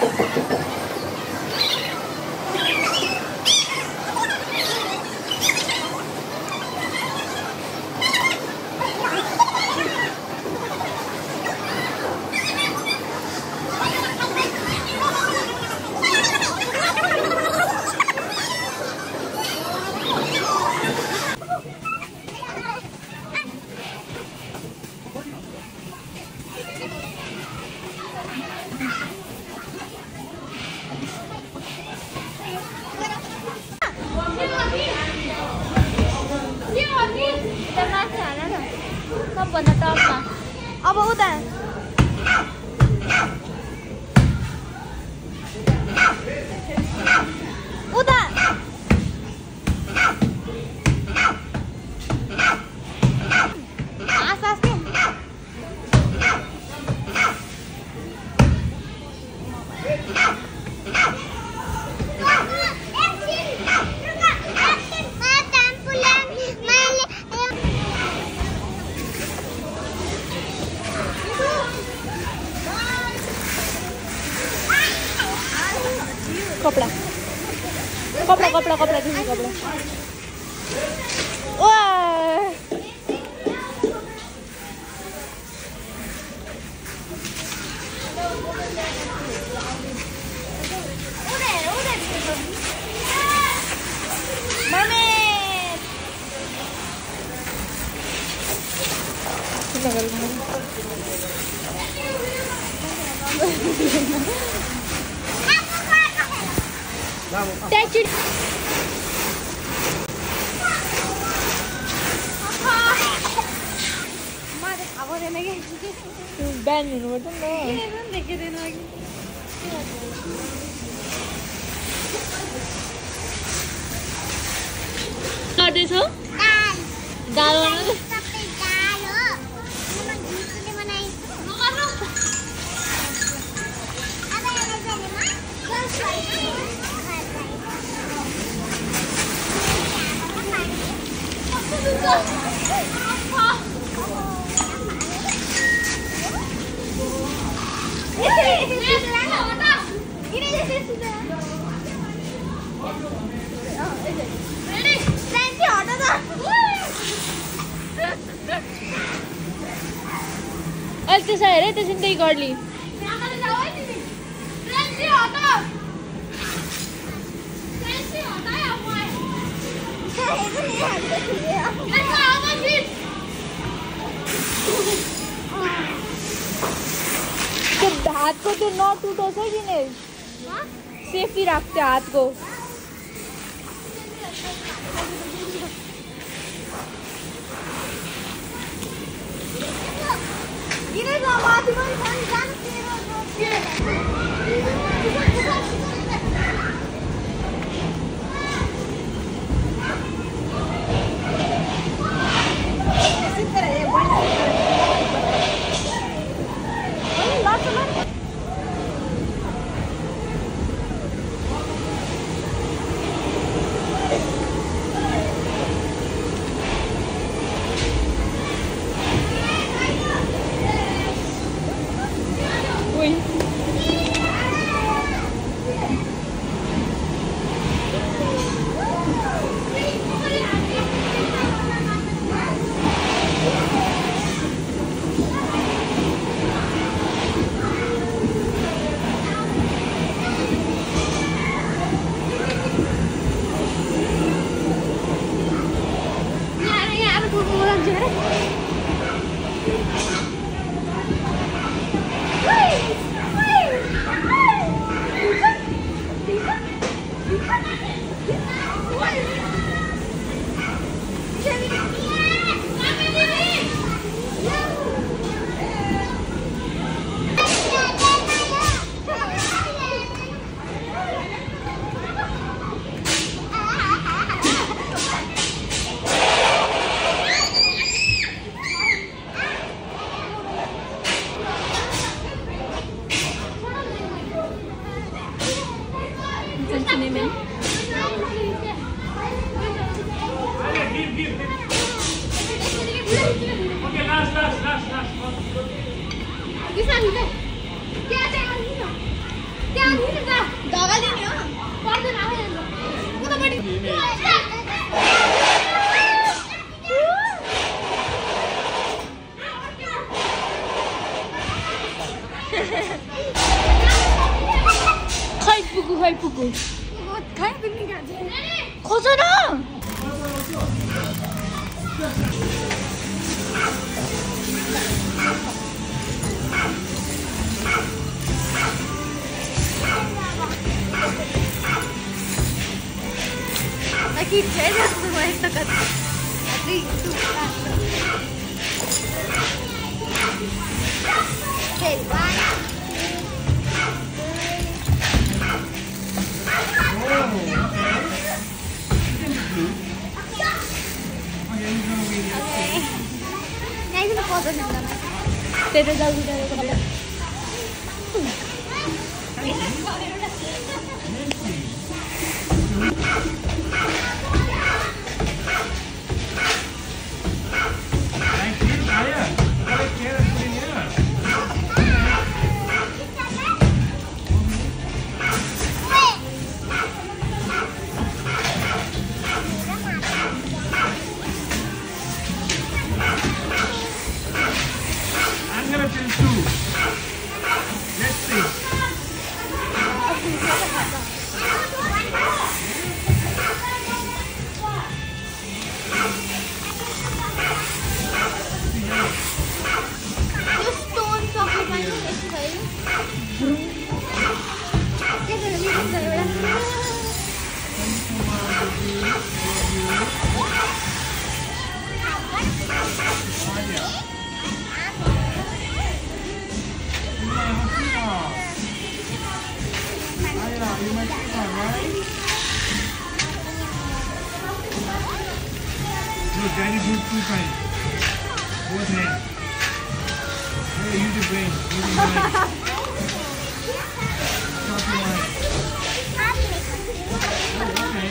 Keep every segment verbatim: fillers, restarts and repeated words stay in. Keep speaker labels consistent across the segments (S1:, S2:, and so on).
S1: सबभन्दा टपमा अब उता उता आस आस कपड़ा कपड़ा कपड़ा कपड़ा दिस कपड़ा ओए mummy That's it. Mother, how are you again? Ben, you know what? No. I don't think it is like. What is it? Dal. Dal one. Else say re tesin dei garli तो हाथ को तो not टूटो से कि नहीं safety रखते हाथ को इन्हें तो आवाज में कौन जानते हो दागा लेनी हो कौन सा नाम है वो तो बड़ी खाई पुगु खाई पुगु खाई पिकनिक आजे खोजो ना Aquí chega como esta casa. Aquí tu casa. Okay, bye. Guys, ini foto nih. Tete jauh dari kamera.
S2: Daddy do two kinds. Both hands. Hey, use your brain. Use your brain. Stop your mind. Oh, okay.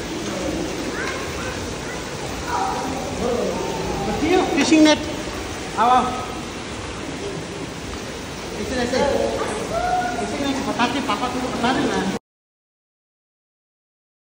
S3: Fishing net. आओ आओ ऐसे ऐसे ऐसे नहीं बता के पापा को बता देना